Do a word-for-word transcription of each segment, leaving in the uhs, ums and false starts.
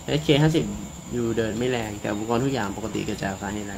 เอส เค ห้าสิบอยู่เดินไม่แรงแต่อุปกรณ์ทุกอย่างปกติกระจายสาเหตุอะไร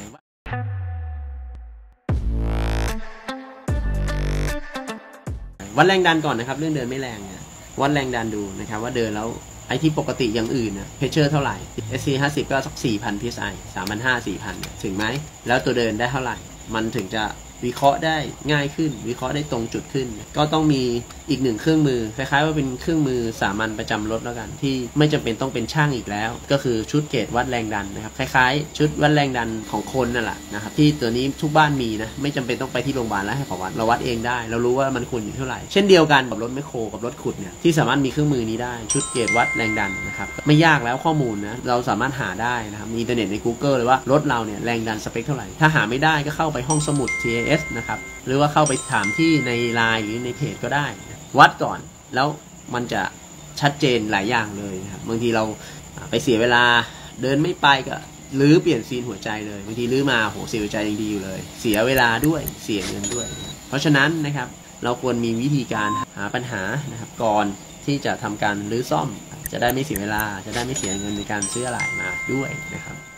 วัดแรงดันก่อนนะครับเรื่องเดินไม่แรงเนี่ยวัดแรงดันดูนะครับว่าเดินแล้วไอ้ที่ปกติอย่างอื่นนะเพชเชอร์เท่าไหร่ เอส ซี ห้าสิบก็สัก สี่พัน พี เอส ไอ สามพันห้าร้อย สี่พัน ถึงไหมแล้วตัวเดินได้เท่าไหร่มันถึงจะวิเคราะห์ได้ง่ายขึ้นวิเคราะห์ได้ตรงจุดขึ้นก็ต้องมีอีกหนึ่งเครื่องมือคล้ายๆว่าเป็นเครื่องมือสามัญประจำรถแล้วกันที่ไม่จำเป็นต้องเป็นช่างอีกแล้วก็คือชุดเกจวัดแรงดันนะครับคล้ายๆชุดวัดแรงดันของคนนั่นแหละนะครับที่ตัวนี้ทุกบ้านมีนะไม่จำเป็นต้องไปที่โรงพยาบาลแล้วให้เขาวัดเราวัดเองได้เรารู้ว่ามันควรอยู่เท่าไหร่เช่นเดียวกันกับรถแมคโครกับรถขุดเนี่ยที่สามารถมีเครื่องมือนี้ได้ชุดเกจวัดแรงดันนะครับไม่ยากแล้วข้อมูลนะเราสามารถหาได้นะครับมีอินเทอร์เน็ตใน Google เลยว่ารถเราเนี่ยแรงดันสเปคเท่าไหร่ถ้าหาไม่ได้ก็เข้าไปห้องสมุด ที เอ เอส นะครับหรือว่าเข้าไปถามที่ใน ไลน์ หรือในเพจก็ได้วัดก่อนแล้วมันจะชัดเจนหลายอย่างเลยครับบางทีเราไปเสียเวลาเดินไม่ไปก็ลื้อเปลี่ยนซีนหัวใจเลยบางทีลื้อมาโหเสียหัวใจยังดีอยู่เลยเสียเวลาด้วยเสียเงินด้วยเพราะฉะนั้นนะครับเราควรมีวิธีการหาปัญหานะครับก่อนที่จะทำการรื้อซ่อมจะได้ไม่เสียเวลาจะได้ไม่เสียเงินในการซื้ออะไรมาด้วยนะครับ